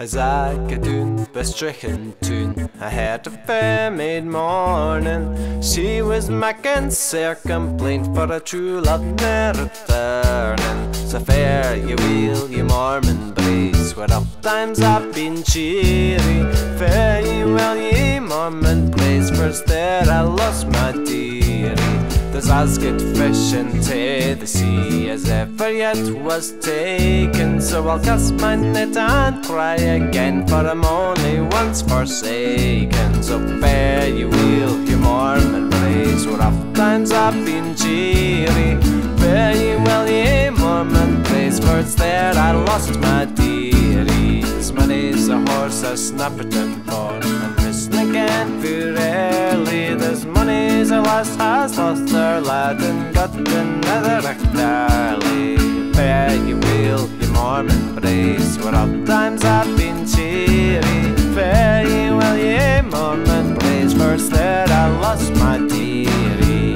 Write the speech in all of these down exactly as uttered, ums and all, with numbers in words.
As I get doon, bestrichen tune, I had a fair maid morning. She was making sair complaint for a true love ne'er returning. So fare ye weel, ye Mormond Braes, where oft times I've been cheery. Fare ye well, ye Mormond Braes, first there I lost my dearie. There's as good fish into the sea as ever yet was taken. So I'll cast my net and try again, for I'm only once forsaken. So fare ye weel, ye Mormond Braes, where oft times I've been cheery. Fare ye well, ye Mormond Braes, for it's there I lost my dearie. This money's a horse I snapped and born, and missing again for early. There's money's a lass has lost her lad and got another darly. Fare ye weel, ye Mormond Braes, where oft times I've been cheery. Fare ye well, ye Mormond Braes, first there I lost my dearie.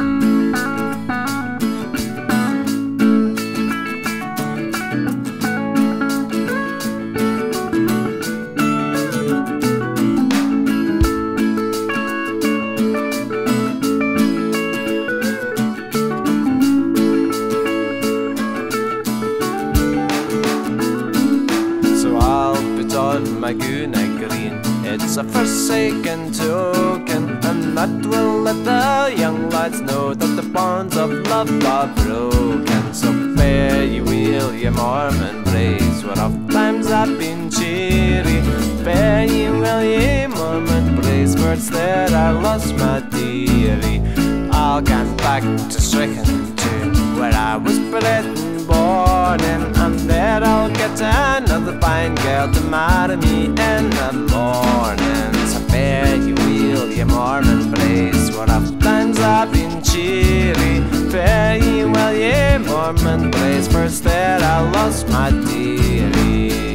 My guna green, it's a forsaken token, and that will let the young lads know that the bonds of love are broken. So fare ye weel, ye Mormond Braes, where oft times I've been cheery. Fare ye well, ye Mormond Braes, for it's there I lost my dearie. I'll get back to Strichen tune, where I was bred and born in, and there I'll get another fine girl to marry me in the morning. So fare ye weel, ye Mormond Braes, where oft times I've been cheery. Fare ye well, ye Mormond Braes, first there I lost my dearie.